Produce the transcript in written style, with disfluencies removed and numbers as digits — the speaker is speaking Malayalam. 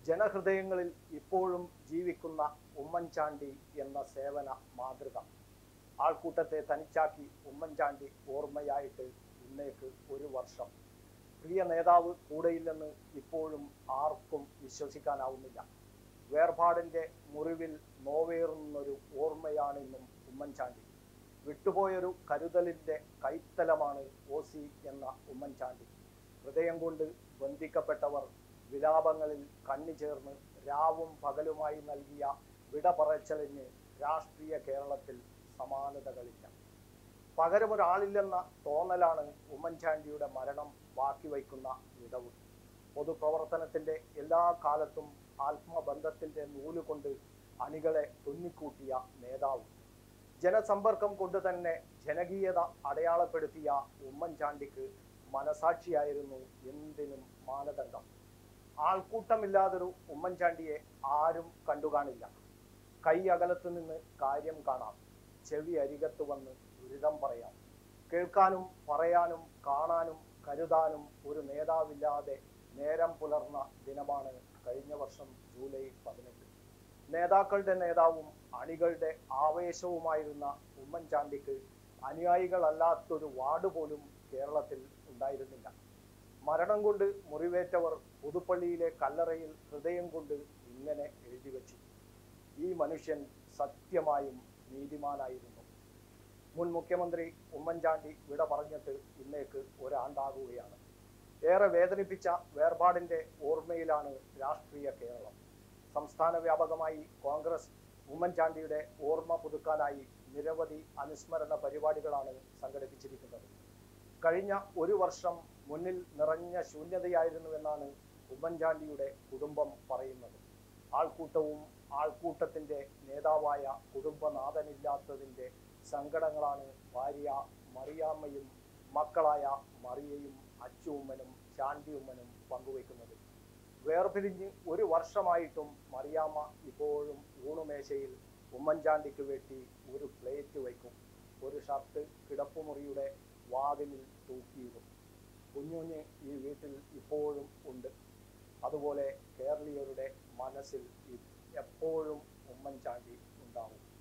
ജനഹൃദയങ്ങളിൽ ഇപ്പോഴും ജീവിക്കുന്ന ഉമ്മൻചാണ്ടി എന്ന സേവന മാതൃക. ആൾക്കൂട്ടത്തെ തനിച്ചാക്കി ഉമ്മൻചാണ്ടി ഓർമ്മയായിട്ട് ഇന്നേക്ക് ഒരു വർഷം. പ്രിയ നേതാവ് കൂടെയില്ലെന്ന് ഇപ്പോഴും ആർക്കും വിശ്വസിക്കാനാവുന്നില്ല. വേർപാടിൻ്റെ മുറിവിൽ നോവേറുന്നൊരു ഓർമ്മയാണിന്നും ഉമ്മൻചാണ്ടി. വിട്ടുപോയൊരു കരുതലിൻ്റെ കൈത്തലമാണ് OC എന്ന ഉമ്മൻചാണ്ടി. ഹൃദയം കൊണ്ട് ബന്ധിക്കപ്പെട്ടവർ വിലാപങ്ങളിൽ കണ്ണിചേർന്ന് രാവും പകലുമായി നൽകിയ വിട പറച്ചലിന് രാഷ്ട്രീയ കേരളത്തിൽ സമാനതകളില്ല. പകരമൊരാളില്ലെന്ന തോന്നലാണ് ഉമ്മൻചാണ്ടിയുടെ മരണം ബാക്കി വയ്ക്കുന്ന വിടവ്. പൊതുപ്രവർത്തനത്തിൻ്റെ എല്ലാ കാലത്തും ആത്മബന്ധത്തിൻ്റെ നൂലുകൊണ്ട് അണികളെ തുന്നിക്കൂട്ടിയ നേതാവ്. ജനസമ്പർക്കം കൊണ്ട് തന്നെ ജനകീയത അടയാളപ്പെടുത്തിയ ഉമ്മൻചാണ്ടിക്ക് മനസാക്ഷിയായിരുന്നു എന്തിനും മാനദണ്ഡം. ആൾക്കൂട്ടമില്ലാതൊരു ഉമ്മൻചാണ്ടിയെ ആരും കണ്ടുകാണില്ല. കൈ അകലത്ത് നിന്ന് കാര്യം കാണാം, ചെവി അരികത്ത് വന്ന് ദുരിതം പറയാം. കേൾക്കാനും പറയാനും കാണാനും കരുതാനും ഒരു നേതാവില്ലാതെ നേരം പുലർന്ന ദിനമാണ് കഴിഞ്ഞ വർഷം ജൂലൈ 18. നേതാക്കളുടെ നേതാവും അണികളുടെ ആവേശവുമായിരുന്ന ഉമ്മൻചാണ്ടിക്ക് അനുയായികളല്ലാത്തൊരു വാർഡ് പോലും കേരളത്തിൽ ഉണ്ടായിരുന്നില്ല. മരണം കൊണ്ട് മുറിവേറ്റവർ പുതുപ്പള്ളിയിലെ കല്ലറയിൽ ഹൃദയം കൊണ്ട് ഇങ്ങനെ എഴുതി വച്ചു: ഈ മനുഷ്യൻ സത്യമായും നീതിമാനായിരുന്നു. മുൻ മുഖ്യമന്ത്രി ഉമ്മൻചാണ്ടി വിട പറഞ്ഞിട്ട് ഇന്നേക്ക് ഒരാണ്ടാകുകയാണ്. ഏറെ വേദനിപ്പിച്ച വേർപാടിൻ്റെ ഓർമ്മയിലാണ് രാഷ്ട്രീയ കേരളം. സംസ്ഥാന വ്യാപകമായി കോൺഗ്രസ് ഉമ്മൻചാണ്ടിയുടെ ഓർമ്മ പുതുക്കാനായി നിരവധി അനുസ്മരണ പരിപാടികളാണ് സംഘടിപ്പിച്ചിരിക്കുന്നത്. കഴിഞ്ഞ ഒരു വർഷം മുന്നിൽ നിറഞ്ഞ ശൂന്യതയായിരുന്നുവെന്നാണ് ഉമ്മൻചാണ്ടിയുടെ കുടുംബം പറയുന്നത്. ആൾക്കൂട്ടവും ആൾക്കൂട്ടത്തിൻ്റെ നേതാവായ കുടുംബനാഥനില്ലാത്തതിൻ്റെ സങ്കടങ്ങളാണ് ഭാര്യ മറിയാമ്മയും മക്കളായ മറിയയും അച്ചുമ്മനും ശാന്തിയുമ്മനും പങ്കുവയ്ക്കുന്നത്. വേർപിരിഞ്ഞ് ഒരു വർഷമായിട്ടും മറിയാമ്മ ഇപ്പോഴും ഊണുമേശയിൽ ഉമ്മൻചാണ്ടിക്ക് വേണ്ടി ഒരു പ്ലേറ്റ് വയ്ക്കും. ഒരു ഷർട്ട് കിടപ്പുമുറിയുടെ വാതിലിൽ തൂക്കിയിടും. കുഞ്ഞുഞ്ഞ് ഈ വീട്ടിൽ ഇപ്പോഴും ഉണ്ട്. അതുപോലെ കേരളീയരുടെ മനസ്സിൽ എപ്പോഴും ഉമ്മൻചാണ്ടി ഉണ്ടാവും.